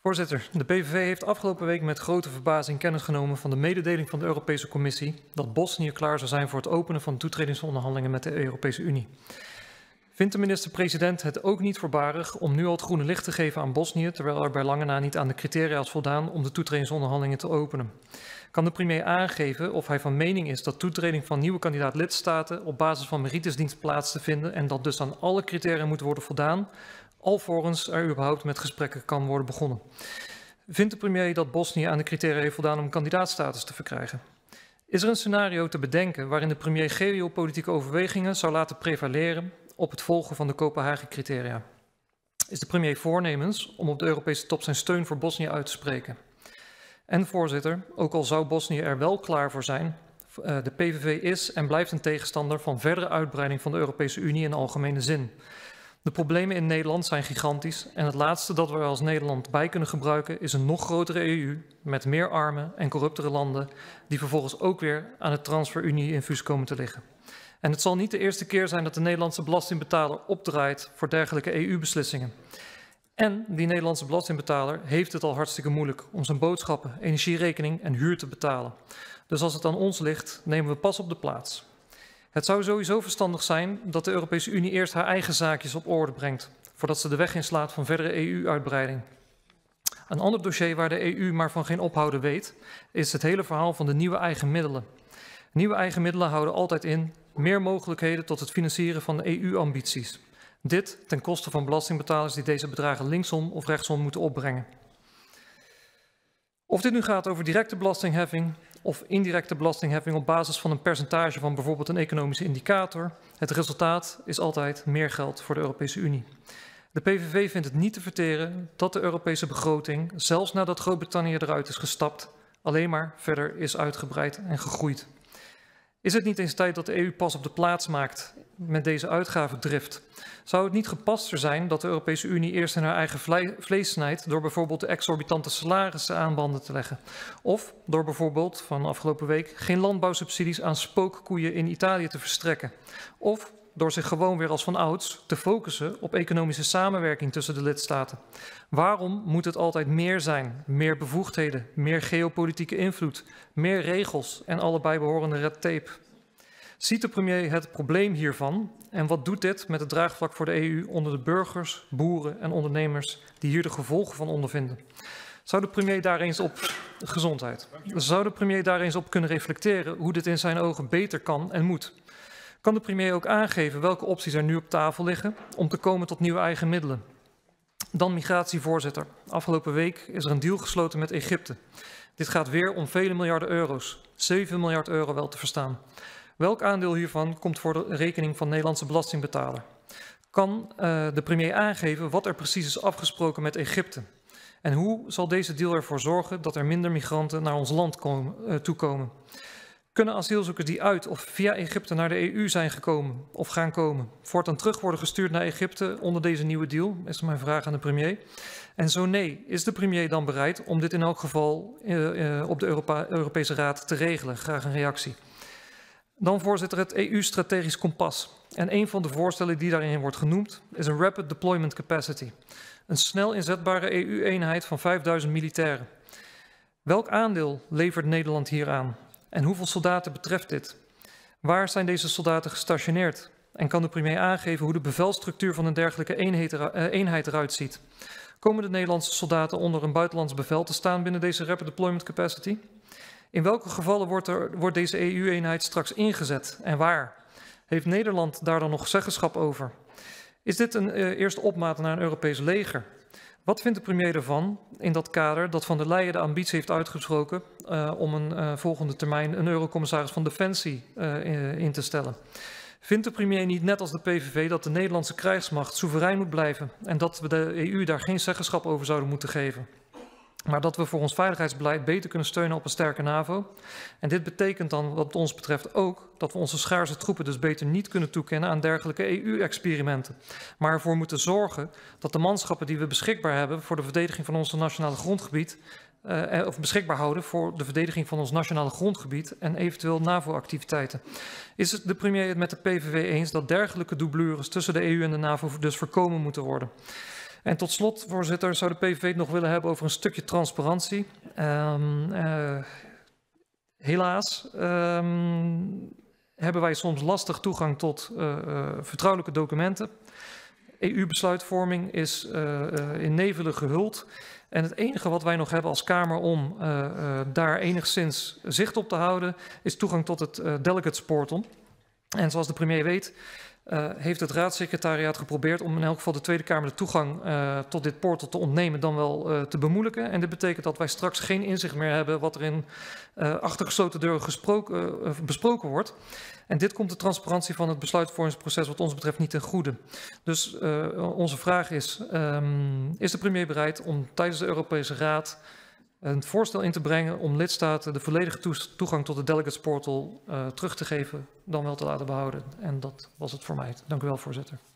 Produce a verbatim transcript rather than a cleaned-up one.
Voorzitter, de P V V heeft afgelopen week met grote verbazing kennis genomen van de mededeling van de Europese Commissie dat Bosnië klaar zou zijn voor het openen van toetredingsonderhandelingen met de Europese Unie. Vindt de minister-president het ook niet voorbarig om nu al het groene licht te geven aan Bosnië, terwijl er bij lange na niet aan de criteria is voldaan om de toetredingsonderhandelingen te openen? Kan de premier aangeven of hij van mening is dat toetreding van nieuwe kandidaat-lidstaten op basis van meritisdienst plaats te vinden en dat dus aan alle criteria moet worden voldaan, alvorens er überhaupt met gesprekken kan worden begonnen? Vindt de premier dat Bosnië aan de criteria heeft voldaan om kandidaatstatus te verkrijgen? Is er een scenario te bedenken waarin de premier geopolitieke overwegingen zou laten prevaleren op het volgen van de Kopenhagen-criteria? Is de premier voornemens om op de Europese top zijn steun voor Bosnië uit te spreken? En voorzitter, ook al zou Bosnië er wel klaar voor zijn, de P V V is en blijft een tegenstander van verdere uitbreiding van de Europese Unie in algemene zin. De problemen in Nederland zijn gigantisch en het laatste dat we er als Nederland bij kunnen gebruiken is een nog grotere E U met meer arme en corruptere landen die vervolgens ook weer aan het transferunie-infuus komen te liggen. En het zal niet de eerste keer zijn dat de Nederlandse belastingbetaler opdraait voor dergelijke E U-beslissingen. En die Nederlandse belastingbetaler heeft het al hartstikke moeilijk om zijn boodschappen, energierekening en huur te betalen. Dus als het aan ons ligt, nemen we pas op de plaats. Het zou sowieso verstandig zijn dat de Europese Unie eerst haar eigen zaakjes op orde brengt, voordat ze de weg inslaat van verdere E U-uitbreiding. Een ander dossier waar de E U maar van geen ophouden weet, is het hele verhaal van de nieuwe eigen middelen. Nieuwe eigen middelen houden altijd in meer mogelijkheden tot het financieren van E U-ambities. Dit ten koste van belastingbetalers die deze bedragen linksom of rechtsom moeten opbrengen. Of dit nu gaat over directe belastingheffing of indirecte belastingheffing op basis van een percentage van bijvoorbeeld een economische indicator, het resultaat is altijd meer geld voor de Europese Unie. De P V V vindt het niet te verteren dat de Europese begroting, zelfs nadat Groot-Brittannië eruit is gestapt, alleen maar verder is uitgebreid en gegroeid. Is het niet eens tijd dat de E U pas op de plaats maakt met deze uitgavendrift? Zou het niet gepaster zijn dat de Europese Unie eerst in haar eigen vlees snijdt door bijvoorbeeld de exorbitante salarissen aan banden te leggen? Of door bijvoorbeeld van afgelopen week geen landbouwsubsidies aan spookkoeien in Italië te verstrekken? Of door zich gewoon weer als van ouds te focussen op economische samenwerking tussen de lidstaten? Waarom moet het altijd meer zijn? Meer bevoegdheden, meer geopolitieke invloed, meer regels en alle bijbehorende red tape? Ziet de premier het probleem hiervan en wat doet dit met het draagvlak voor de E U onder de burgers, boeren en ondernemers die hier de gevolgen van ondervinden? Zou de premier daar eens op gezondheid? Zou de premier daar eens op kunnen reflecteren hoe dit in zijn ogen beter kan en moet? Kan de premier ook aangeven welke opties er nu op tafel liggen om te komen tot nieuwe eigen middelen? Dan migratie, voorzitter. Afgelopen week is er een deal gesloten met Egypte. Dit gaat weer om vele miljarden euro's, zeven miljard euro wel te verstaan. Welk aandeel hiervan komt voor de rekening van Nederlandse belastingbetaler? Kan uh, de premier aangeven wat er precies is afgesproken met Egypte? En hoe zal deze deal ervoor zorgen dat er minder migranten naar ons land komen, uh, toekomen? Kunnen asielzoekers die uit of via Egypte naar de E U zijn gekomen of gaan komen, voortaan terug worden gestuurd naar Egypte onder deze nieuwe deal? Is mijn vraag aan de premier. En zo nee, is de premier dan bereid om dit in elk geval uh, uh, op de Europa, Europese Raad te regelen? Graag een reactie. Dan voorzitter, het E U-strategisch kompas. En een van de voorstellen die daarin wordt genoemd is een Rapid Deployment Capacity. Een snel inzetbare E U-eenheid van vijfduizend militairen. Welk aandeel levert Nederland hieraan? En hoeveel soldaten betreft dit? Waar zijn deze soldaten gestationeerd? En kan de premier aangeven hoe de bevelstructuur van een dergelijke eenheid eruit ziet? Komen de Nederlandse soldaten onder een buitenlands bevel te staan binnen deze Rapid Deployment Capacity? In welke gevallen wordt, er, wordt deze E U-eenheid straks ingezet en waar? Heeft Nederland daar dan nog zeggenschap over? Is dit een uh, eerste opmaat naar een Europees leger? Wat vindt de premier ervan in dat kader dat Van der Leyen de ambitie heeft uitgesproken uh, om een uh, volgende termijn een eurocommissaris van Defensie uh, in te stellen? Vindt de premier niet net als de P V V dat de Nederlandse krijgsmacht soeverein moet blijven en dat we de E U daar geen zeggenschap over zouden moeten geven? Maar dat we voor ons veiligheidsbeleid beter kunnen steunen op een sterke NAVO. En dit betekent dan wat ons betreft ook dat we onze schaarse troepen dus beter niet kunnen toekennen aan dergelijke E U-experimenten. Maar ervoor moeten zorgen dat de manschappen die we beschikbaar hebben voor de verdediging van ons nationale grondgebied, uh, of beschikbaar houden voor de verdediging van ons nationale grondgebied en eventueel NAVO-activiteiten. Is het de premier het met de P V V eens dat dergelijke doublures tussen de E U en de NAVO dus voorkomen moeten worden? En tot slot, voorzitter, zou de P V V het nog willen hebben over een stukje transparantie. Um, uh, helaas um, hebben wij soms lastig toegang tot uh, uh, vertrouwelijke documenten. E U-besluitvorming is uh, uh, in nevelen gehuld. En het enige wat wij nog hebben als Kamer om uh, uh, daar enigszins zicht op te houden, is toegang tot het uh, Delegates Portal. En zoals de premier weet, uh, heeft het raadssecretariaat geprobeerd om in elk geval de Tweede Kamer de toegang uh, tot dit portal te ontnemen, dan wel uh, te bemoeilijken. En dit betekent dat wij straks geen inzicht meer hebben wat er in uh, achter gesloten deuren gesproken, uh, besproken wordt. En dit komt de transparantie van het besluitvormingsproces wat ons betreft niet ten goede. Dus uh, onze vraag is, um, is de premier bereid om tijdens de Europese Raad een voorstel in te brengen om lidstaten de volledige toegang tot de Delegates Portal uh, terug te geven, dan wel te laten behouden? En dat was het voor mij. Dank u wel, voorzitter.